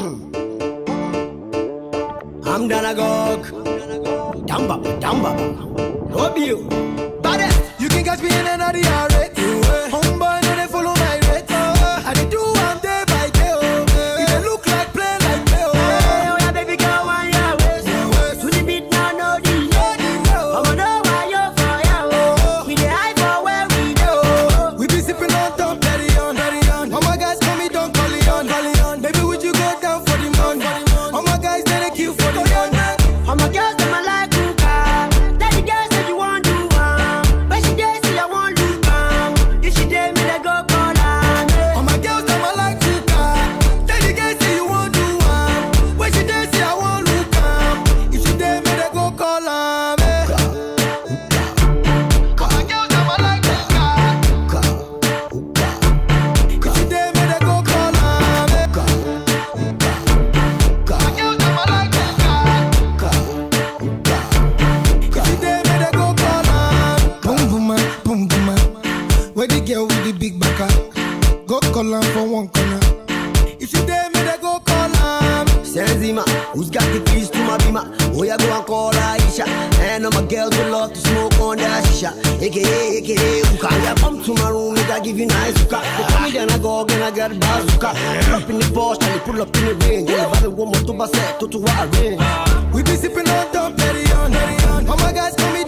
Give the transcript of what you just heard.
I'm Danagog. Damba. No you. Baddest. You can catch me in another rate. Homeboy, no, they follow my rate. I dey do one day by day. It dey look like play like play. Oh yeah, baby girl, one your waist. To the beat now, no delay. I'ma know why you're for ya. We dey high for where we go. We be sipping on top, very on. All my guys call me Don Corleone. Baby, would you go down for the money? All my guys, they kill for the money. All my girls, them I like hookah. Let the girls say you want to when she dey, say I want to if she dey, me they go call her. All my girls, them I like to come. Tell the guys say you want to when she dey, say I want to come. If she dey, me they go call her. All my girls, them I like to come. If she dey, me they go call her. All my girls, them I like to come. If she dey, me they go call her. Boom boom man. Where the girl with the big backer? Go call her for one corner. If she dey, me they go call her. Senzima, who's got the keys to my bima? Oh, yeah, go and call Aisha. And all my girls will love to smoke on that shisha. AKA, hookah. Yeah, come to my room, make I give you nice hookah. They call me Danagog and I got a bazooka. Pull up in the Porsche, and they pull up in the range. Yeah, the one more to Basset, to what I range. We be sipping on top, very on. All my guys call me